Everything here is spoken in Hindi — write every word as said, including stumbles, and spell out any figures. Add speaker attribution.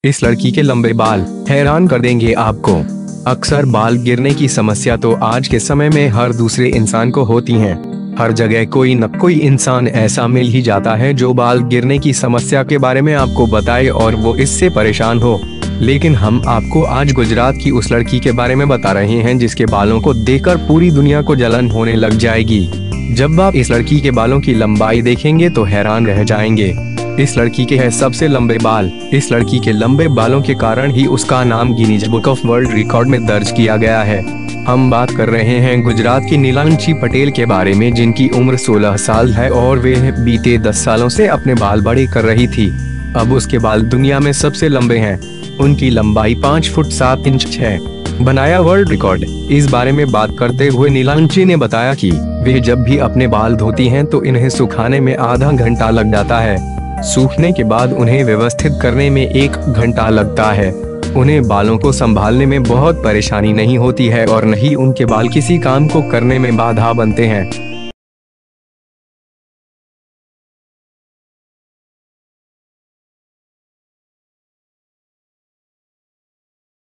Speaker 1: इस लड़की के लंबे बाल हैरान कर देंगे आपको। अक्सर बाल गिरने की समस्या तो आज के समय में हर दूसरे इंसान को होती है। हर जगह कोई न कोई इंसान ऐसा मिल ही जाता है जो बाल गिरने की समस्या के बारे में आपको बताए और वो इससे परेशान हो। लेकिन हम आपको आज गुजरात की उस लड़की के बारे में बता रहे हैं जिसके बालों को देखकर पूरी दुनिया को जलन होने लग जाएगी। जब आप इस लड़की के बालों की लंबाई देखेंगे तो हैरान रह जाएंगे। इस लड़की के हैं सबसे लंबे बाल। इस लड़की के लंबे बालों के कारण ही उसका नाम Guinness book of world record में दर्ज किया गया है। हम बात कर रहे हैं गुजरात की नीलांशी पटेल के बारे में, जिनकी उम्र सोलह साल है और वे बीते दस सालों से अपने बाल बड़े कर रही थी। अब उसके बाल दुनिया में सबसे लंबे हैं। उनकी लंबाई पाँच फुट सात इंच है, बनाया वर्ल्ड रिकॉर्ड। इस बारे में बात करते हुए नीलांशी ने बताया कि वे जब भी अपने बाल धोती हैं तो इन्हें सुखाने में आधा घंटा लग जाता है। सूखने के बाद उन्हें व्यवस्थित करने में एक घंटा लगता है। उन्हें बालों को संभालने में बहुत परेशानी नहीं होती है और न ही उनके बाल किसी काम को करने में बाधा बनते हैं।